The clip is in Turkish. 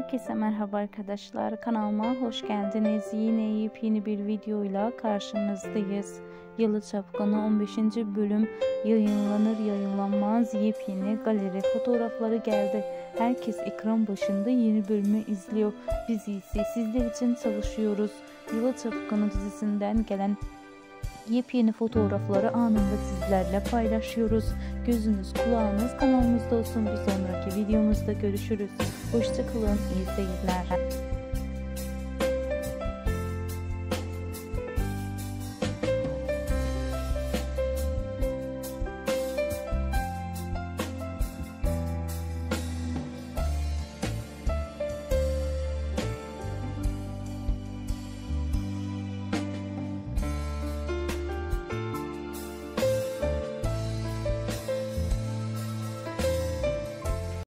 Herkese merhaba arkadaşlar, kanalıma hoş geldiniz. Yine yepyeni bir videoyla karşınızdayız. Yalı Çapkını 15. bölüm yayınlanır yayınlanmaz yepyeni galeri fotoğrafları geldi. Herkes ekran başında yeni bölümü izliyor. Biz ise sizler için çalışıyoruz. Yalı Çapkını dizisinden gelen yepyeni fotoğrafları anında sizlerle paylaşıyoruz. Gözünüz kulağınız kanalımızda olsun. Bir sonraki videomuzda görüşürüz. Hoşça kalın, iyi seyirler.